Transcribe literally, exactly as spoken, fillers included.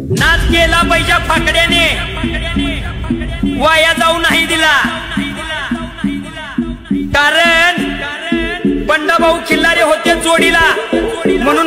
नाच केला बैजा फाकड्याने, वाया जाऊ नाही दिला। कारण बंडाभाऊ खिल्लारे होते जोडीला, म्हणून